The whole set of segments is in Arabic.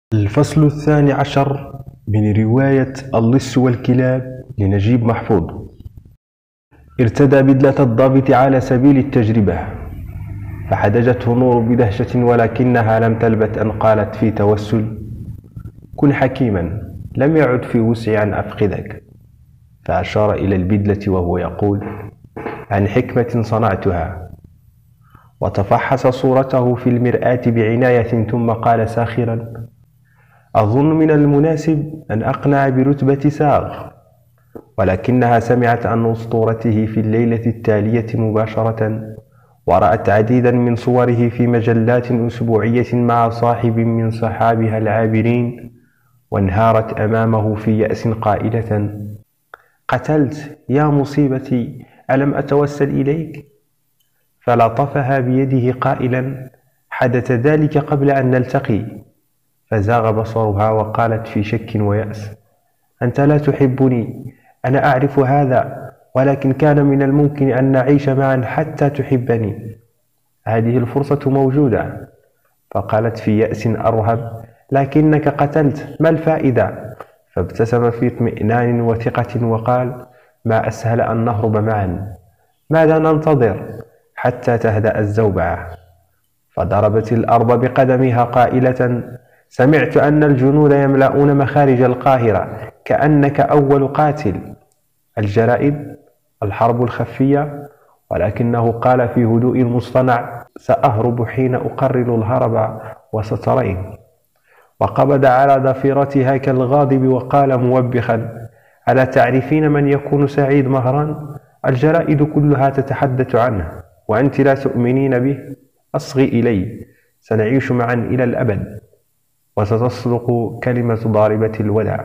الفصل الثاني عشر من رواية اللص والكلاب لنجيب محفوظ. ارتدى بدلة الضابط على سبيل التجربة، فحدجته نور بدهشة، ولكنها لم تلبث أن قالت في توسل: كن حكيما، لم يعد في وسعي أن أفقدك. فأشار إلى البدلة وهو يقول: عن حكمة صنعتها. وتفحص صورته في المرآة بعناية، ثم قال ساخرا: أظن من المناسب أن أقنع برتبة ساغ. ولكنها سمعت عن أسطورته في الليلة التالية مباشرة، ورأت عديدا من صوره في مجلات أسبوعية مع صاحب من صحابها العابرين، وانهارت أمامه في يأس قائلة: قتلت يا مصيبتي، ألم أتوسل إليك؟ فلطفها بيده قائلا: حدث ذلك قبل أن نلتقي. فزاغ بصرها وقالت في شك ويأس: أنت لا تحبني، أنا أعرف هذا، ولكن كان من الممكن أن نعيش معا حتى تحبني. هذه الفرصة موجودة. فقالت في يأس أرهب: لكنك قتلت، ما الفائدة؟ فابتسم في اطمئنان وثقة وقال: ما أسهل أن نهرب معا، ماذا ننتظر حتى تهدأ الزوبعة؟ فضربت الأرض بقدمها قائلة: سمعت أن الجنود يملؤون مخارج القاهرة، كأنك أول قاتل. الجرائد، الحرب الخفية. ولكنه قال في هدوء مصطنع: سأهرب حين أقرر الهرب، وسترين. وقبض على ضفيرتها كالغاضب وقال موبخا: ألا تعرفين من يكون سعيد مهران؟ الجرائد كلها تتحدث عنه، وأنت لا تؤمنين به. أصغي إلي، سنعيش معا إلى الأبد. وستصدق كلمة ضاربة الودع.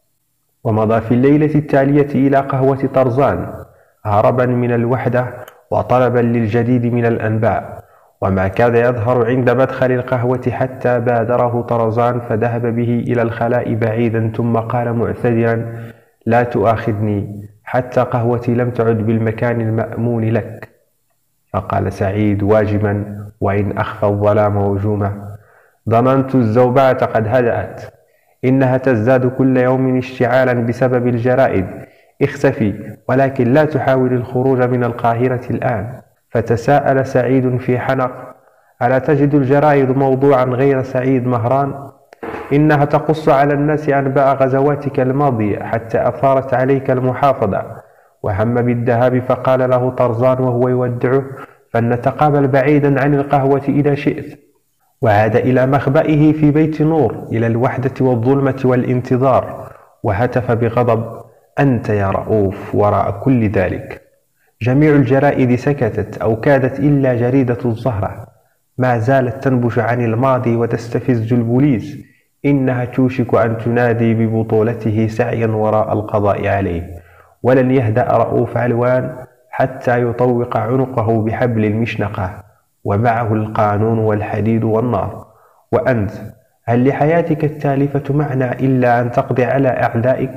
ومضى في الليلة التالية إلى قهوة طرزان، هربا من الوحدة وطلبا للجديد من الأنباء. وما كاد يظهر عند مدخل القهوة حتى بادره طرزان، فذهب به إلى الخلاء بعيدا، ثم قال معتذرا: لا تؤاخذني، حتى قهوتي لم تعد بالمكان المأمون لك. فقال سعيد واجما وإن أخفى الظلام وجومه: ظننت الزوبعة قد هدأت، إنها تزداد كل يوم اشتعالا بسبب الجرائد. اختفي، ولكن لا تحاول الخروج من القاهرة الآن. فتساءل سعيد في حنق: ألا تجد الجرائد موضوعا غير سعيد مهران؟ إنها تقص على الناس أنباء غزواتك الماضية حتى أثارت عليك المحافظة. وهم بالذهاب، فقال له طرزان وهو يودعه: فلنتقابل بعيدا عن القهوة إذا شئت. وعاد إلى مخبئه في بيت نور، إلى الوحدة والظلمة والانتظار، وهتف بغضب: أنت يا رؤوف وراء كل ذلك. جميع الجرائد سكتت أو كادت، إلا جريدة الزهرة ما زالت تنبش عن الماضي وتستفز البوليس. إنها توشك أن تنادي ببطولته سعيا وراء القضاء عليه. ولن يهدأ رؤوف علوان حتى يطوق عنقه بحبل المشنقة، ومعه القانون والحديد والنار. وأنت، هل لحياتك التالفة معنى إلا أن تقضي على أعدائك؟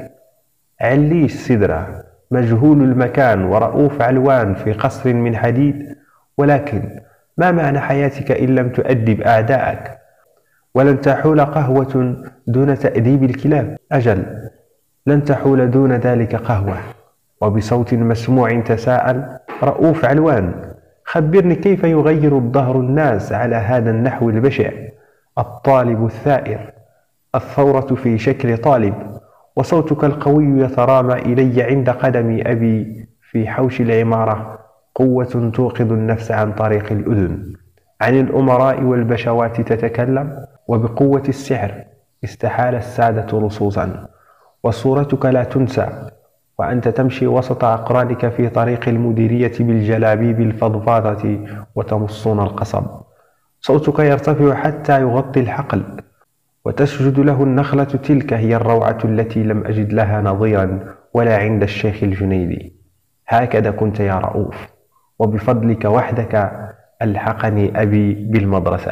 عليش سدرة، مجهول المكان، ورؤوف علوان في قصر من حديد. ولكن ما معنى حياتك إن لم تؤدب أعدائك؟ ولن تحول قهوة دون تأديب الكلاب. أجل، لن تحول دون ذلك قهوة. وبصوت مسموع تساءل رؤوف علوان: خبرني، كيف يغير الدهر الناس على هذا النحو البشع؟ الطالب الثائر، الثورة في شكل طالب، وصوتك القوي يترامى إلي عند قدم أبي في حوش العمارة، قوة توقظ النفس عن طريق الأذن. عن الأمراء والبشوات تتكلم، وبقوة السحر استحال السادة لصوصا. وصورتك لا تنسى، وأنت تمشي وسط أقرانك في طريق المديرية بالجلابيب الفضفاضة وتمصون القصب. صوتك يرتفع حتى يغطي الحقل، وتسجد له النخلة. تلك هي الروعة التي لم أجد لها نظيرا ولا عند الشيخ الجنيدي. هكذا كنت يا رؤوف، وبفضلك وحدك ألحقني أبي بالمدرسة.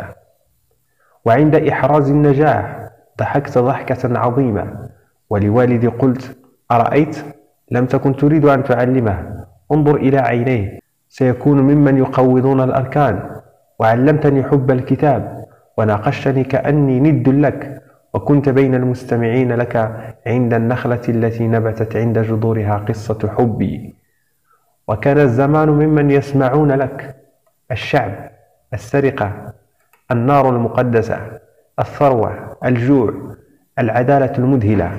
وعند إحراز النجاح ضحكت ضحكة عظيمة، ولوالدي قلت: أرأيت؟ لم تكن تريد أن تعلمه، انظر إلى عينيه، سيكون ممن يقوضون الأركان. وعلمتني حب الكتاب، وناقشتني كأني ند لك، وكنت بين المستمعين لك عند النخلة التي نبتت عند جذورها قصة حبي. وكان الزمان ممن يسمعون لك: الشعب، السرقة، النار المقدسة، الثروة، الجوع، العدالة المذهلة.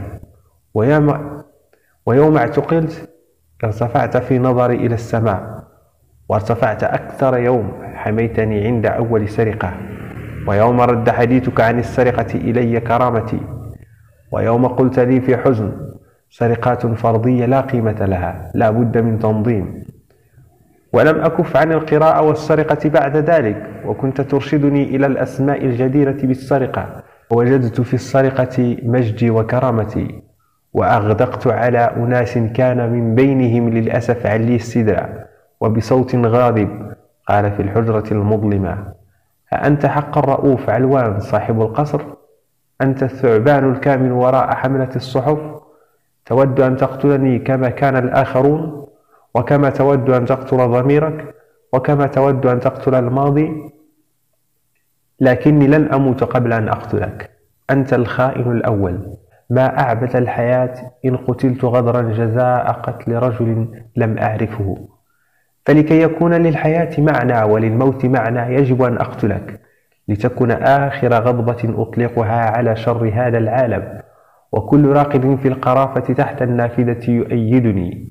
ويوم اعتقلت ارتفعت في نظري إلى السماء، وارتفعت أكثر يوم حميتني عند أول سرقة، ويوم رد حديثك عن السرقة إلي كرامتي، ويوم قلت لي في حزن: سرقات فرضية لا قيمة لها، لا بد من تنظيم. ولم أكف عن القراءة والسرقة بعد ذلك، وكنت ترشدني إلى الأسماء الجديرة بالسرقة، ووجدت في السرقة مجدي وكرامتي. وأغدقت على أناس كان من بينهم للأسف علي السدرة، وبصوت غاضب قال في الحجرة المظلمة: أأنت حقا رؤوف علوان صاحب القصر؟ أنت الثعبان الكامن وراء حملة الصحف؟ تود أن تقتلني كما كان الآخرون، وكما تود أن تقتل ضميرك، وكما تود أن تقتل الماضي؟ لكني لن أموت قبل أن أقتلك. أنت الخائن الأول. ما أعبث الحياة إن قتلت غدرا جزاء قتل رجل لم أعرفه. فلكي يكون للحياة معنى وللموت معنى يجب أن أقتلك، لتكون آخر غضبة أطلقها على شر هذا العالم، وكل راقد في القرافة تحت النافذة يؤيدني.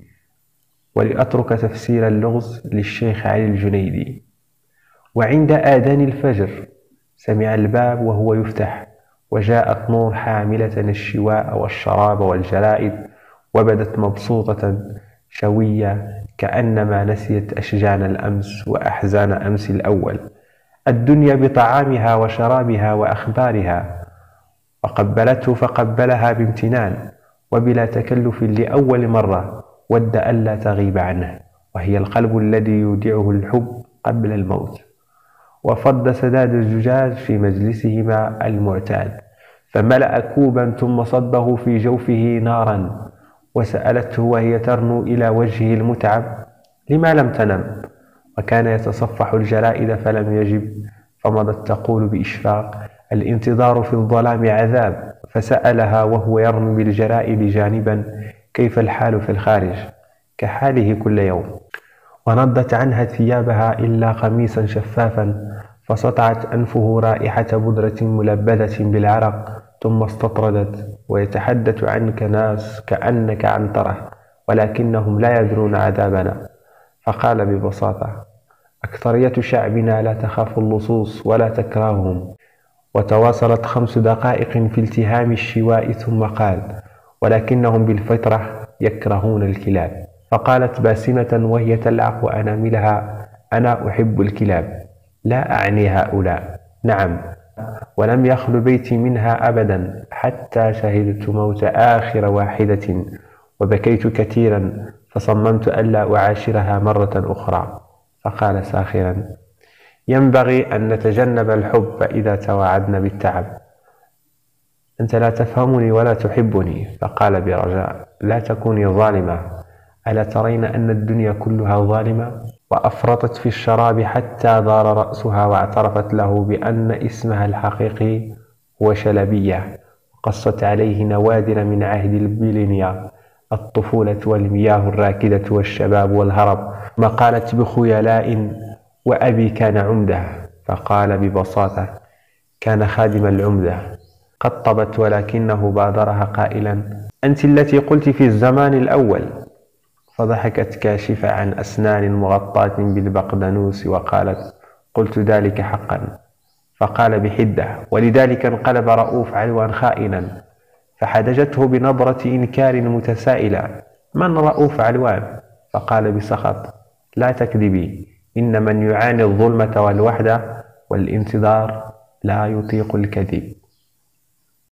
ولأترك تفسير اللغز للشيخ علي الجنيدي. وعند آذان الفجر سمع الباب وهو يفتح، وجاءت نور حاملة الشواء والشراب والجرائد، وبدت مبسوطة شوية كأنما نسيت أشجان الأمس وأحزان أمس الأول، الدنيا بطعامها وشرابها وأخبارها. وقبلته فقبلها بامتنان وبلا تكلف لأول مرة، ود ألا تغيب عنه، وهي القلب الذي يودعه الحب قبل الموت. وفض سداد الزجاج في مجلسهما المعتاد، فملأ كوبا ثم صبه في جوفه نارا، وسألته وهي ترنو إلى وجهه المتعب: لما لم تنم؟ وكان يتصفح الجرائد فلم يجب، فمضت تقول بإشفاق: الانتظار في الظلام عذاب. فسألها وهو يرمي بالجرائد جانبا: كيف الحال في الخارج؟ كحاله كل يوم. ونضت عنها ثيابها إلا قميصا شفافا، فسطعت أنفه رائحة بودرة ملبدة بالعرق، ثم استطردت: ويتحدث عنك ناس كأنك عنترة، ولكنهم لا يدرون عذابنا. فقال ببساطة: أكثرية شعبنا لا تخاف اللصوص ولا تكرههم. وتواصلت 5 دقائق في التهام الشواء، ثم قال: ولكنهم بالفطرة يكرهون الكلاب. فقالت باسمة وهي تلعق أناملها: أنا أحب الكلاب، لا أعني هؤلاء. نعم، ولم يخل بيتي منها أبدا حتى شهدت موت آخر واحدة، وبكيت كثيرا، فصممت ألا أعاشرها مرة أخرى. فقال ساخرا: ينبغي أن نتجنب الحب إذا توعدنا بالتعب. أنت لا تفهمني ولا تحبني. فقال برجاء: لا تكوني ظالمة، ألا ترين أن الدنيا كلها ظالمة؟ وأفرطت في الشراب حتى دار رأسها، واعترفت له بأن اسمها الحقيقي هو شلبية، وقصت عليه نوادر من عهد البيلينيا: الطفولة والمياه الراكدة والشباب والهرب. ما قالت بخيلاء: وأبي كان عمدة. فقال ببساطة: كان خادم العمدة. قطبت ولكنه بادرها قائلا: أنت التي قلت في الزمان الأول. فضحكت كاشفة عن أسنان مغطاة بالبقدنوس وقالت: قلت ذلك حقا. فقال بحدة: ولذلك انقلب رؤوف علوان خائنا. فحدجته بنظرة إنكار متسائلة: من رؤوف علوان؟ فقال بسخط: لا تكذبي، إن من يعاني الظلمة والوحدة والانتظار لا يطيق الكذب.